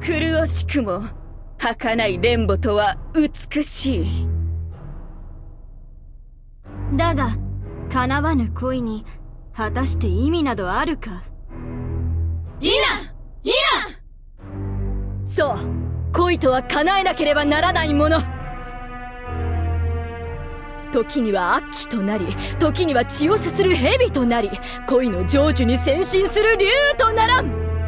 麗しくも儚い連母とは美しい。 だが叶わぬ恋に果たして意味などあるか。 いなそう、恋とは叶えなければならないもの。時には悪鬼となり、時には血をすする蛇となり、恋の成就に先進する竜とならん。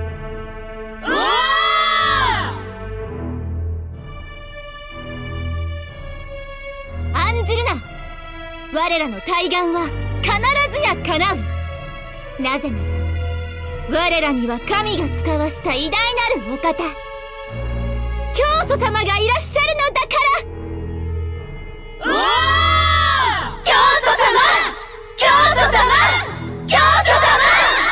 案ずるな。我らの大願は必ずや叶う。なぜなら我らには神が遣わした偉大なるお方、教祖様がいらっしゃるのだから。教祖様、教祖様、教祖様。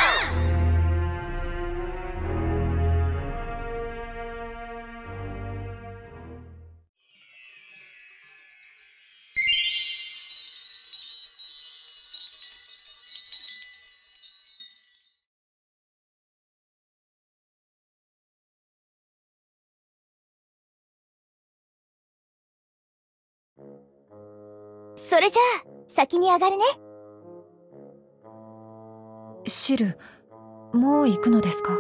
それじゃあ先に上がるね。 シル、もう行くのですか？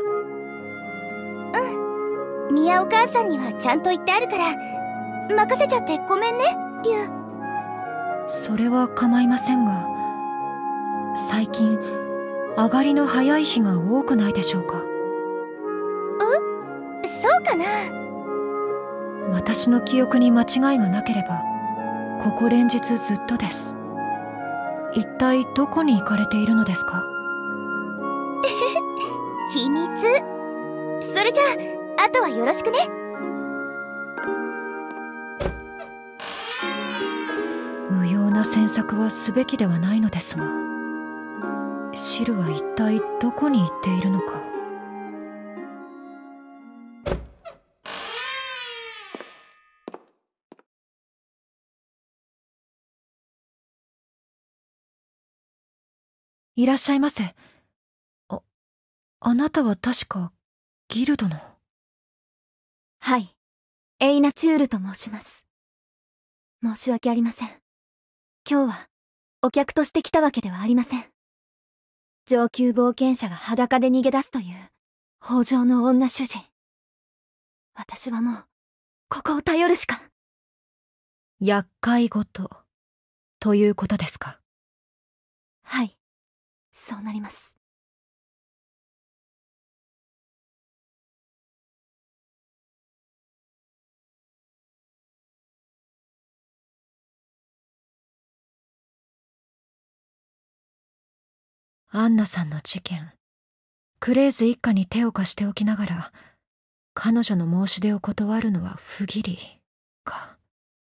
うん、宮お母さんにはちゃんと言ってあるから任せちゃってごめんね、リュウ。 それは構いませんが、最近上がりの早い日が多くないでしょうか？ そうかな。 私の記憶に間違いがなければここ連日ずっとです。一体どこに行かれているのですか？ 秘密。それじゃああとはよろしくね。 無用な詮索はすべきではないのですが、シルは一体どこに行っているのか。いらっしゃいませ。あなたは確かギルドの。 はい、エイナチュールと申します。申し訳ありません。今日はお客として来たわけではありません。上級冒険者が裸で逃げ出すという北条の女主人。私はもうここを頼るしか。 厄介事ということですか？ はい、そうなります。 アンナさんの事件、クレイズ一家に手を貸しておきながら彼女の申し出を断るのは不義理か。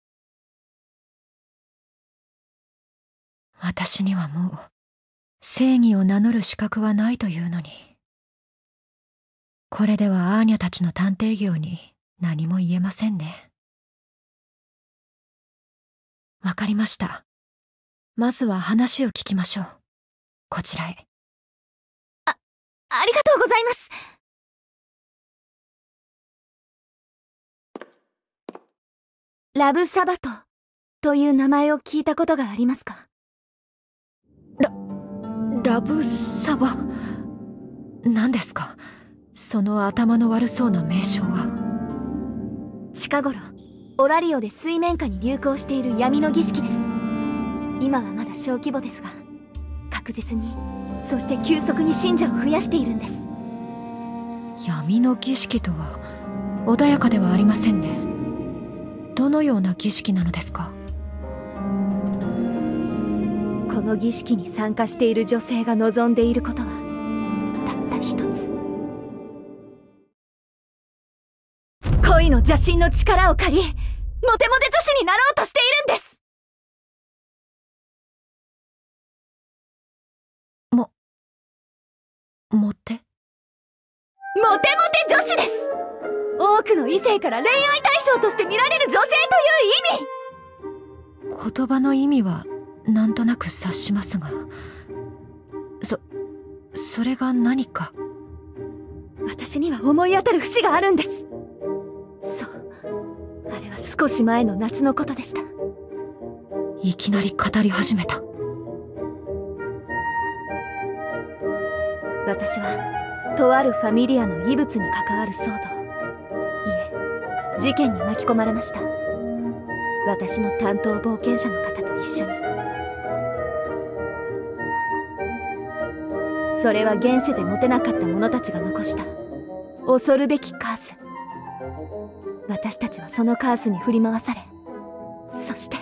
私にはもう正義を名乗る資格はないというのに。これではアーニャたちの探偵業に何も言えませんね。わかりました。まずは話を聞きましょう。こちらへ。 ありがとうございます。ラブサバトという名前を聞いたことがありますか？ ラブサバ、何ですかその頭の悪そうな名称は。 近頃オラリオで水面下に流行している闇の儀式です。今はまだ小規模ですが、確実に、そして急速に信者を増やしているんです。 闇の儀式とは穏やかではありませんね。どのような儀式なのですか？ この儀式に参加している女性が望んでいることはたった一つ。恋の邪神の力を借り、モテモテ女子になろうとしているんです。 モテ女子です。多くの異性から恋愛対象として見られる女性という意味。 言葉の意味はなんとなく察しますが、それが何か。 私には思い当たる節があるんです。 少し前の夏のことでした。 いきなり語り始めた。 私はとあるファミリアの異物に関わる騒動、いえ事件に巻き込まれました。私の担当冒険者の方と一緒に。それは現世で持てなかった者たちが残した恐るべきカース。私たちはそのカースに振り回され、そして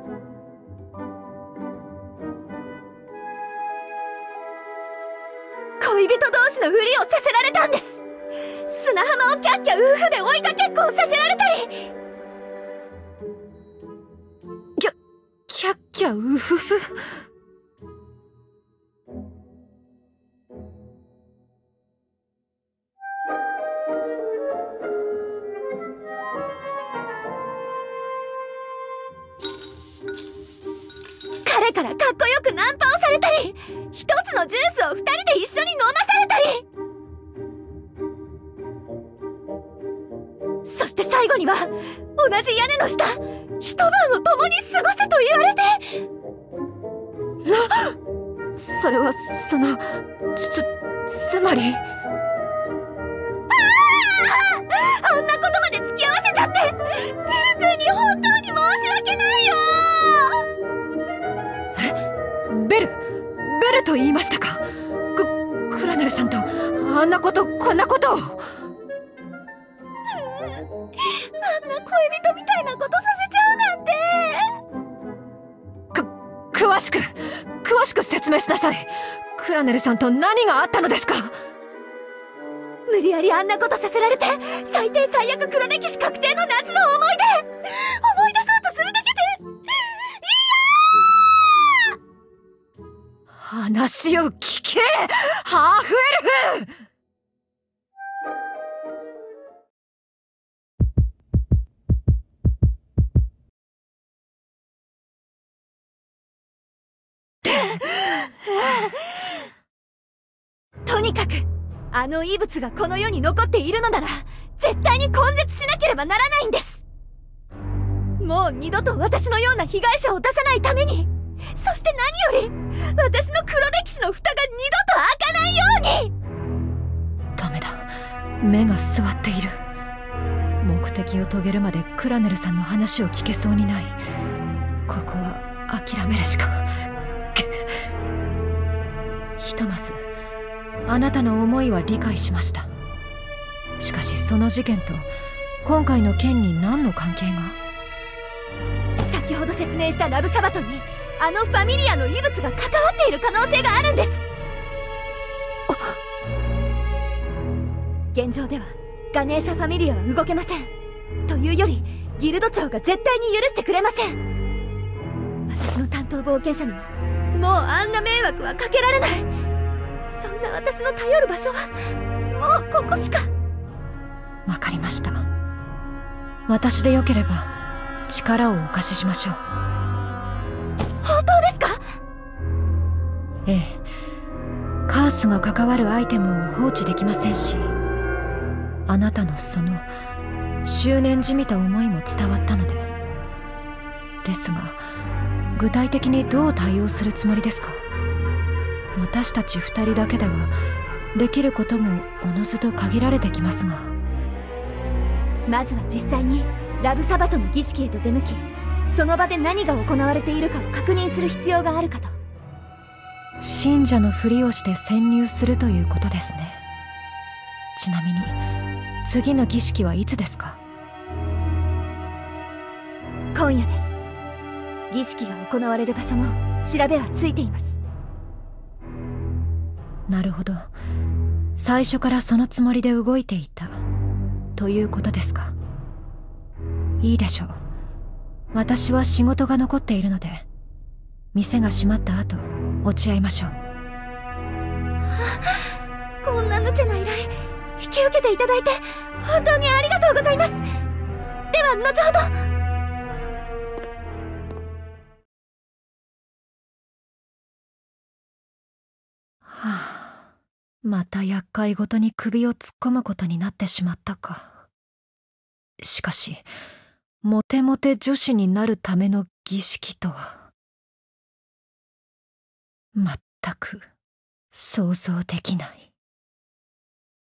恋人同士のふりをさせられたんです。砂浜をキャッキャ夫婦で追いかけっこをさせられたり、 キャッキャウフフ。 彼からかっこよくナンパをされたり、一つのジュースを二人で一緒に飲まされたり、そして最後には同じ屋根の下一晩を共に過ごせと言われて。 それはつまり。 あんなことまで付き合わせちゃって、ビル君に本当に申し訳ないよ。 ベルと言いましたか。クラネルさんとあんなことこんなことを。あんな恋人みたいなことさせちゃうなんて。 詳しく説明しなさい。クラネルさんと何があったのですか。 無理やりあんなことさせられて、最低最悪黒歴史確定の夏の思い出そうとするだけで話を聞け、ハーフエルフ。 とにかくあの異物がこの世に残っているのなら絶対に根絶しなければならないんです。もう二度と私のような被害者を出さないために、そして何より私の黒歴史の蓋が二度と開かないように。 ダメだ、目が座っている。目的を遂げるまでクラネルさんの話を聞けそうにない。ここは諦めるしか。ひとまずあなたの思いは理解しました。しかしその事件と今回の件に何の関係が。 先ほど説明したラブサバトンにあのファミリアの異物が関わっている可能性があるんです。現状ではガネーシャファミリアは動けません。というよりギルド長が絶対に許してくれません。私の担当冒険者にももうあんな迷惑はかけられない。そんな私の頼る場所はもうここしか。 わかりました。私でよければ力をお貸ししましょう。 本当ですか？ ええ、カースが関わるアイテムを放置できませんし、あなたのその執念じみた思いも伝わったので。ですが具体的にどう対応するつもりですか？私たち二人だけではできることもおのずと限られてきますが。 まずは実際にラブサバトの儀式へと出向き、その場で何が行われているかを確認する必要があるかと。 信者のふりをして潜入するということですね。ちなみに次の儀式はいつですか？ 今夜です。儀式が行われる場所も調べはついています。 なるほど、最初からそのつもりで動いていたということですか。いいでしょう。私は仕事が残っているので、店が閉まった後落ち合いましょう。 こんな無茶な依頼引き受けていただいて本当にありがとうございます。では後ほど。 また厄介ごとに首を突っ込むことになってしまったか。しかしモテモテ女子になるための儀式とは、全く想像できない。